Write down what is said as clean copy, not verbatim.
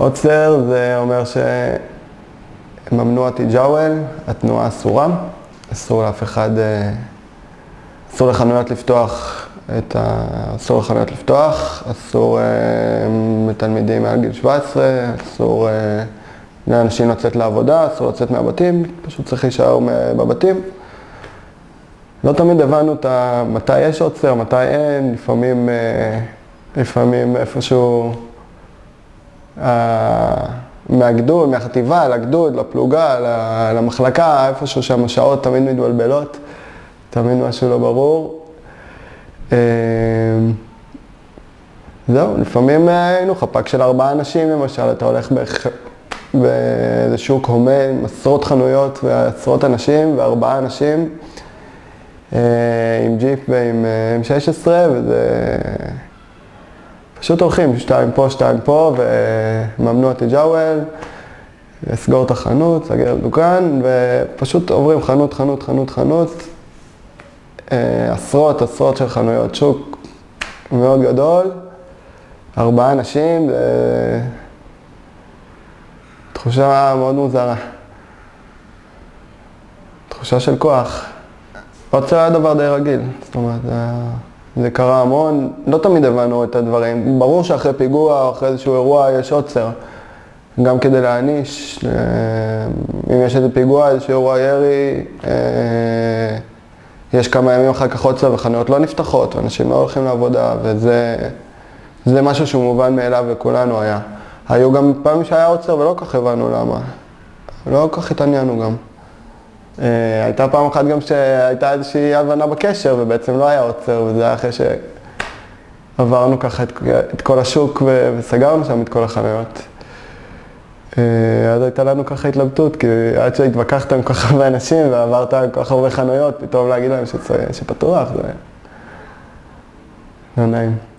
עוצר זה אומר שממנוע תיג'אוול, התנועה אסורה. אסור לאף אחד, אסור לחנויות לפתוח אסור לחנויות לפתוח, אסור לתלמידים מעל גיל 17, אסור לאנשים לצאת לעבודה, אסור לצאת מהבתים, פשוט צריך להישאר בבתים. לא תמיד הבנו מתי יש עוצר, מתי אין, לפעמים איפשהו מהגדוד, מהחטיבה, לגדוד, לפלוגה, למחלקה, איפשהו שם השעות תמיד מתבלבלות, תמיד משהו לא ברור. זהו, לפעמים היינו חפ"ק של 4 אנשים למשל, אתה הולך באיזה שוק הומה עם עשרות חנויות ועשרות אנשים ו4 אנשים עם ג'יפ ועם M16 וזה פשוט הולכים 2 פה, 2 פה וממנוע תיג'אוול, לסגור את החנות, סגר דוכן ופשוט עוברים חנות, עשרות של חנויות, שוק מאוד גדול, 4 אנשים, תחושה מאוד מוזרה, תחושה של כוח. עוצר היה דבר די רגיל, זאת אומרת, זה קרה המון, לא תמיד הבנו את הדברים. ברור שאחרי פיגוע או אחרי איזשהו אירוע יש עוצר, גם כדי להעניש. אם יש איזה פיגוע, איזשהו אירוע ירי, יש כמה ימים אחר כך עוצר וחנויות לא נפתחות, ואנשים לא הולכים לעבודה, וזה משהו שהוא מובן מאליו וכולנו היה. היו גם פעמים שהיה עוצר ולא כך הבנו למה. לא כך התעניינו גם. הייתה פעם אחת גם שהייתה איזושהי הבנה בקשר ובעצם לא היה עוצר, וזה היה אחרי שעברנו ככה את כל השוק וסגרנו שם את כל החנויות. אז הייתה לנו ככה התלבטות, כי עד שהתווכחת עם כל כך הרבה אנשים ועברת כל כך הרבה חנויות, פתאום להגיד להם שפתוח, זה לא נעים.